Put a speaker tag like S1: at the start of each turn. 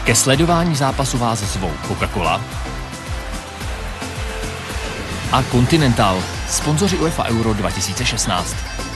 S1: Ke sledování zápasu vás zvou Coca-Cola a Continental, sponzoři UEFA Euro 2016.